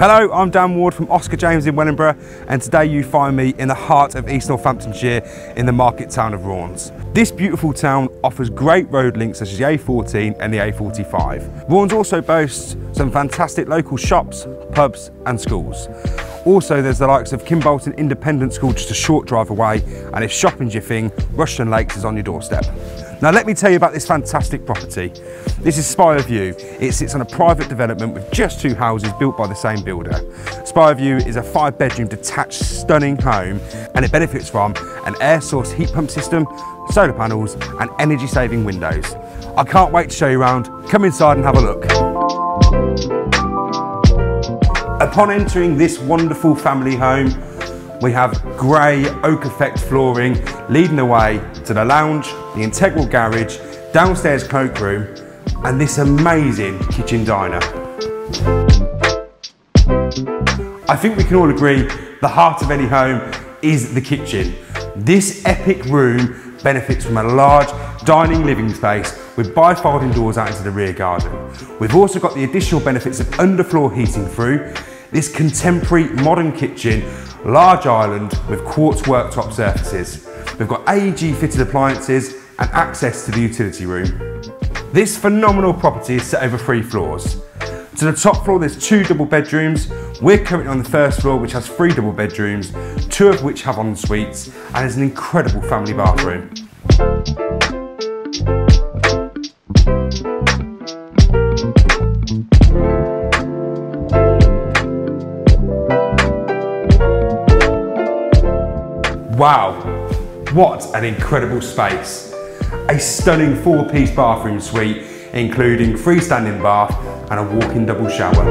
Hello, I'm Dan Ward from Oscar James in Wellingborough, and today you find me in the heart of East Northamptonshire in the market town of Raunds. This beautiful town offers great road links such as the A14 and the A45. Raunds also boasts some fantastic local shops, pubs and schools. Also there's the likes of Kimbolton Independent School just a short drive away, and if shopping's your thing, Rushton Lakes is on your doorstep. Now let me tell you about this fantastic property. This is Spire View. It sits on a private development with just two houses built by the same builder. Spire View is a 5-bedroom detached stunning home, and it benefits from an air source heat pump system, solar panels and energy saving windows. I can't wait to show you around. Come inside and have a look. Upon entering this wonderful family home, we have grey oak effect flooring leading the way to the lounge, the integral garage, downstairs cloakroom and this amazing kitchen diner. I think we can all agree the heart of any home is the kitchen. This epic room benefits from a large dining living space with bifolding doors out into the rear garden. We've also got the additional benefits of underfloor heating through this contemporary modern kitchen, large island with quartz worktop surfaces. We've got AEG fitted appliances and access to the utility room. This phenomenal property is set over 3 floors. To the top floor there's 2 double bedrooms. We're currently on the first floor which has 3 double bedrooms, 2 of which have en suites, and is an incredible family bathroom. Wow, what an incredible space. A stunning 4-piece bathroom suite, including freestanding bath and a walk-in double shower.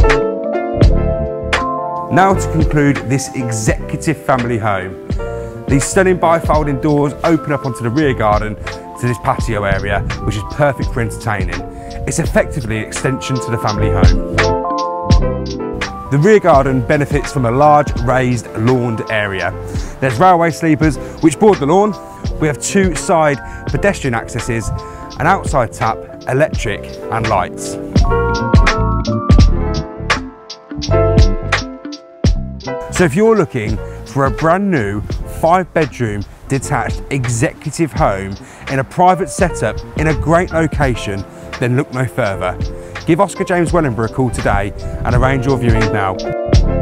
Now to conclude this executive family home. These stunning bifolding doors open up onto the rear garden to this patio area, which is perfect for entertaining. It's effectively an extension to the family home. The rear garden benefits from a large raised lawned area. There's railway sleepers which board the lawn. We have 2 side pedestrian accesses, an outside tap, electric and lights. So if you're looking for a brand new 5-bedroom detached executive home in a private setup in a great location, then look no further. Give Oscar James Wellingborough a call today and arrange your viewing now.